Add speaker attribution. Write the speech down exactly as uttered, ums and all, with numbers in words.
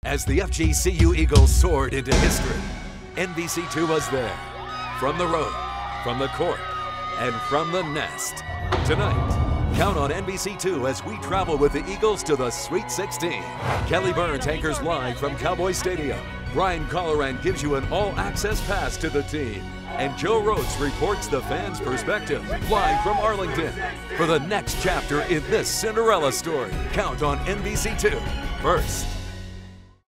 Speaker 1: As the F G C U Eagles soared into history, N B C two was there. From the road, from the court, and from the nest. Tonight, count on N B C two as we travel with the Eagles to the Sweet sixteen. Kelly Burns anchors live from Cowboy Stadium. Brian Colloran gives you an all-access pass to the team. And Joe Rhodes reports the fans' perspective live from Arlington. For the next chapter in this Cinderella story, count on N B C two first.